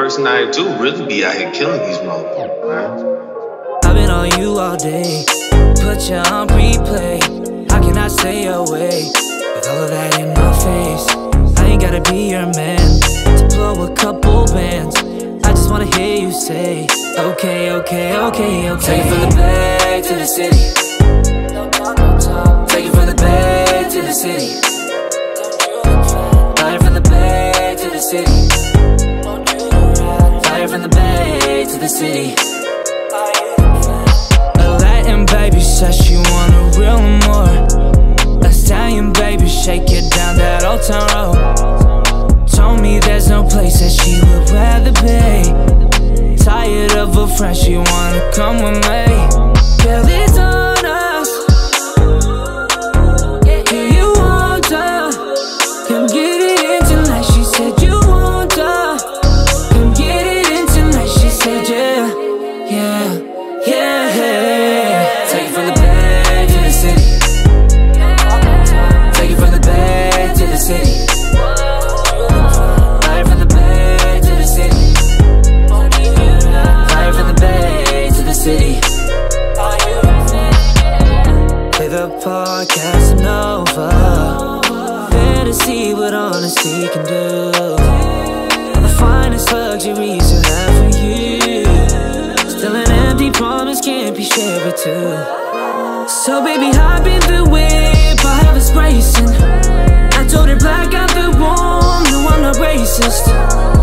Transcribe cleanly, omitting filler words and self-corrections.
person I do really be out here killing these motherfuckers, man. I've been on you all day, put you on replay. How can I stay away with all of that in my face? I ain't gotta be your man to blow a couple bands. I just wanna hear you say, okay, okay, okay, okay. Take it from the bay to the city. Take it from the bay to the city. Fire from the bay to the city. Fire from the bay to the city. A Latin baby says she want a real more. A stallion baby, shake it down that old town road. Told me there's no place that she would rather be. Tired of her friends, she wanna come with me. Girl, it's on us. Do you want her? Come get it in tonight. She said you want her. Come get it in tonight. She said yeah, yeah, yeah. Take it from the bay to the city. Take it from the bay to the city. Fire from the bay to the city. Fire from the bay to the city. Play the podcast and over. There to see what honesty can do. The finest luxuries you have for you. Still an empty promise can't be shared with two. So baby, hop in the whip, I have us racing. I told her black out the room, no I'm not racist.